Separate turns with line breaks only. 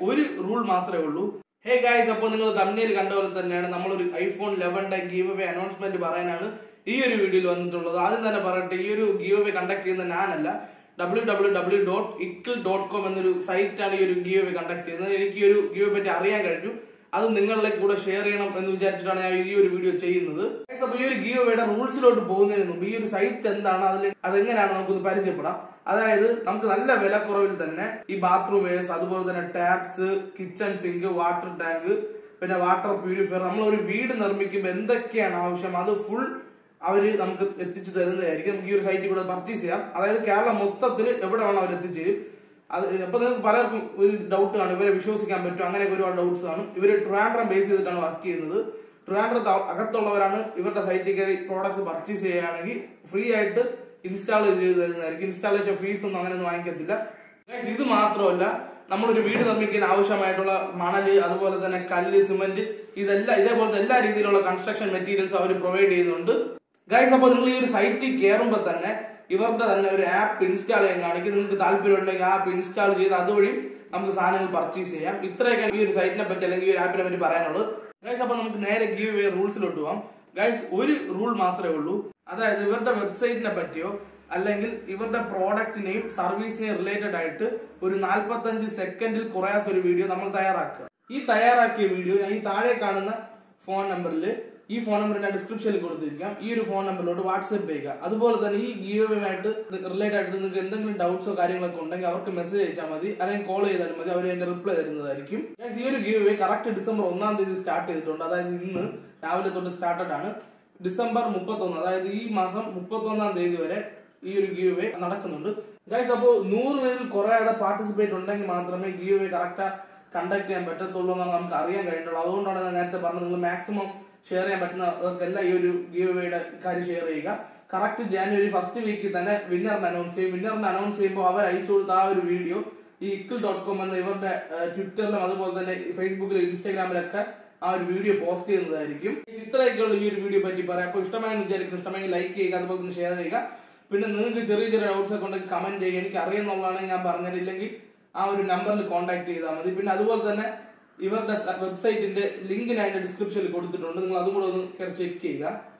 ഒരു റൂൾ മാത്രമേ ഉള്ളൂ. ഹേ ഗൈസ്, അപ്പോൾ നിങ്ങൾ തമ്മിൽ കണ്ട പോലെ തന്നെയാണ് നമ്മളൊരു ഐഫോൺ 11 ഗീവ് അവേ അനൗൺസ്മെന്റ് പറയാനാണ് ഈ ഒരു വീഡിയോയിൽ വന്നിട്ടുള്ളത്. ആദ്യം തന്നെ പറയട്ടെ, ഈ ഒരു ഗീവ് അവേ കണ്ടക്ട് ചെയ്യുന്ന ഞാനല്ല, www.ickle.com എന്നൊരു സൈറ്റാണ് ഈ ഒരു ഗീവ് അവേ കണ്ടക്ട് ചെയ്യുന്നത്. എനിക്ക് ഈ ഒരു ഗീവ് അവേ പറ്റി അറിയാൻ കഴിഞ്ഞു. അത് നിങ്ങളുടെ കൂടെ ഷെയർ ചെയ്യണം എന്ന് വിചാരിച്ചിട്ടാണ് ഞാൻ ഈ ഒരു വീഡിയോ ചെയ്യുന്നത്. അപ്പൊ ഈ ഒരു ഗീവ് അവേയുടെ റൂൾസിലോട്ട് പോകുന്നതിന് മുമ്പ് ഈ ഒരു സൈറ്റ് എന്താണ്, അതെങ്ങനെയാണ് നമുക്കൊന്ന് പരിചയപ്പെടാം. അതായത് നമുക്ക് നല്ല വിലക്കുറവിൽ തന്നെ ഈ ബാത്റൂം വെയർസ്, അതുപോലെ തന്നെ taps, kitchen sink, water tank, പിന്നെ വാട്ടർ പ്യൂരിഫയർ, നമ്മളൊരു വീട് നിർമ്മിക്കുമ്പോൾ എന്തൊക്കെയാണ് ആവശ്യം അത് ഫുൾ അവര് നമുക്ക് എത്തിച്ചു തരുന്നതായിരിക്കും. നമുക്ക് ഈ ഒരു സൈറ്റിൽ കൂടെ പർച്ചേസ് ചെയ്യാം. അതായത് കേരളം മൊത്തത്തിൽ എവിടെ വേണം അവർ എത്തിച്ചേരും. അത് അപ്പൊ നിങ്ങൾക്ക് പലർക്കും ഒരു ഡൗട്ട് കാണും, ഇവരെ വിശ്വസിക്കാൻ പറ്റും, അങ്ങനെയൊക്കെ ഒരുപാട് ഡൗട്ട്സ് കാണും. ഇവര് ട്രിവാൻഡ്രം ബേസ് ചെയ്തിട്ടാണ് വർക്ക് ചെയ്യുന്നത്. ട്രിവാൻഡ്രത്ത് അകത്തുള്ളവരാണ് ഇവരുടെ സൈറ്റിൽ കയറി പ്രോഡക്ട്സ് പർച്ചേസ് ചെയ്യുകയാണെങ്കിൽ ഫ്രീ ആയിട്ട് ഇൻസ്റ്റാൾ ചെയ്ത് തരുന്നതായിരിക്കും. ഇൻസ്റ്റാളേഷൻ ഫീസ് ഒന്നും അങ്ങനെയൊന്നും വാങ്ങിക്കത്തില്ല. ഇത് മാത്രമല്ല, നമ്മളൊരു വീട് നിർമ്മിക്കാൻ ആവശ്യമായിട്ടുള്ള മണല്, അതുപോലെ തന്നെ കല്ല്, സിമന്റ്, ഇതേപോലത്തെ എല്ലാ രീതിയിലുള്ള കൺസ്ട്രക്ഷൻ മെറ്റീരിയൽസ് അവർ പ്രൊവൈഡ് ചെയ്യുന്നുണ്ട്. ഗൈസ്, അപ്പോൾ നിങ്ങൾ ഈ ഒരു സൈറ്റിൽ കയറുമ്പോൾ തന്നെ ഇവരുടെ തന്നെ ഒരു ആപ്പ് ഇൻസ്റ്റാൾ ചെയ്യാൻ കാണിക്കും. നിങ്ങൾക്ക് താല്പര്യമുണ്ടെങ്കിൽ ആപ്പ് ഇൻസ്റ്റാൾ ചെയ്ത് അതുവഴി നമുക്ക് സാധനങ്ങൾ പർച്ചേസ് ചെയ്യാം. ഇത്രയൊക്കെയാണ് ഈ ഒരു സൈറ്റിനെ പറ്റി അല്ലെങ്കിൽ ഈ ഒരു ആപ്പിനെ പറ്റി പറയാനുള്ളത്. ഗൈസ്, അപ്പോൾ നമുക്ക് നേരെ ഗീവ് അവേ റൂൾസിലോട്ട് പോവാം. ഗൈസ്, ഒരു റൂൾ മാത്രമേ ഉള്ളൂ. അതായത് ഇവരുടെ വെബ്സൈറ്റിനെ പറ്റിയോ അല്ലെങ്കിൽ ഇവരുടെ പ്രോഡക്റ്റിനെയും സർവീസിനെയും റിലേറ്റഡ് ആയിട്ട് ഒരു 45 സെക്കൻഡിൽ കുറയാത്തൊരു വീഡിയോ നമ്മൾ തയ്യാറാക്കുക. ഈ തയ്യാറാക്കിയ വീഡിയോ ഞാൻ ഈ താഴെ കാണുന്ന ഫോൺ നമ്പറിൽ, ഈ ഫോൺ നമ്പർ ഞാൻ ഡിസ്ക്രിപ്ഷനിൽ കൊടുത്തിരിക്കാം, ഈ ഒരു ഫോൺ നമ്പറിലോട്ട് വാട്സ്ആപ്പ് ചെയ്യുക. അതുപോലെ തന്നെ ഈ ഗീവ് അവേയുമായിട്ട് റിലേറ്റഡ് ആയിട്ട് നിങ്ങൾക്ക് എന്തെങ്കിലും ഡൗട്ട്സോ കാര്യങ്ങളൊക്കെ ഉണ്ടെങ്കിൽ അവർക്ക് മെസ്സേജ് അയച്ചാൽ മതി, അല്ലെങ്കിൽ കോൾ ചെയ്താലും മതി, അവർ അതിന്റെ റിപ്ലൈ തരുന്നതായിരിക്കും. ഈ ഒരു ഗീവ് അവേ കറക്റ്റ് ഡിസംബർ 1-ാം തീയതി സ്റ്റാർട്ട് ചെയ്തിട്ടുണ്ട്. അതായത് ഇന്ന് രാവിലെ തൊട്ട് സ്റ്റാർട്ടഡ് ആണ്. ഡിസംബർ 31, അതായത് ഈ മാസം 31-ാം തീയതി വരെ ഈ ഒരു ഗീവ് അവേ നടക്കുന്നുണ്ട്. ഗൈസ്, അപ്പോൾ 100 പേരിൽ കുറയാതെ പാർട്ടിസിപ്പേറ്റ് ഉണ്ടെങ്കിൽ മാത്രമേ ഗീവ് അവേ കറക്റ്റ് കണ്ടക്ട് ചെയ്യാൻ പറ്റത്തുള്ളൂ എന്നാണ് നമുക്ക് അറിയാൻ കഴിഞ്ഞിട്ടുള്ളത്. അതുകൊണ്ടാണ് ഞാൻ നേരത്തെ പറഞ്ഞത്, നിങ്ങൾ മാക്സിമം ഷെയർ ചെയ്യാൻ പറ്റുന്നവർക്കെല്ലാം ഈ ഒരു ഗീവ് അവേയുടെ കാര്യം ഷെയർ ചെയ്യുക. കറക്റ്റ് ജാനുവരി ഫസ്റ്റ് വീക്കിൽ തന്നെ വിന്നറിനെ അനൗൺസ് ചെയ്യും. വിന്നറിനെ അനൗൺസ് ചെയ്യുമ്പോൾ അവർ അയച്ചു കൊടുത്ത ആ ഒരു വീഡിയോ ഈ ickle.com എന്ന ഇവരുടെ ട്വിറ്ററിലും അതുപോലെ തന്നെ ഫേസ്ബുക്കിലും ഇൻസ്റ്റാഗ്രാമിലൊക്കെ ആ ഒരു വീഡിയോ പോസ്റ്റ് ചെയ്യുന്നതായിരിക്കും. ഇത്രയൊക്കെയുള്ള ഈ ഒരു വീഡിയോ പറ്റി പറയാം. അപ്പോൾ ഇഷ്ടമായെന്ന് വിചാരിക്കുന്നു. ഇഷ്ടമെങ്കിൽ ലൈക്ക് ചെയ്യുക, അതുപോലെ തന്നെ ഷെയർ ചെയ്യുക. പിന്നെ നിങ്ങൾക്ക് ചെറിയ ചെറിയ ഡൗട്ട്സ് ഒക്കെ ഉണ്ടെങ്കിൽ കമന്റ് ചെയ്യുക. എനിക്ക് അറിയുന്നുള്ളതാണ് ഞാൻ പറഞ്ഞിട്ടില്ലെങ്കിൽ ആ ഒരു നമ്പറിൽ കോൺടാക്ട് ചെയ്താൽ മതി. പിന്നെ അതുപോലെ തന്നെ ഇവരുടെ വെബ്സൈറ്റിന്റെ ലിങ്ക് ഞാൻ ഡിസ്ക്രിപ്ഷനിൽ കൊടുത്തിട്ടുണ്ട്. നിങ്ങൾ അതും കൂടെ ഒന്ന് ചെക്ക് ചെയ്യുക.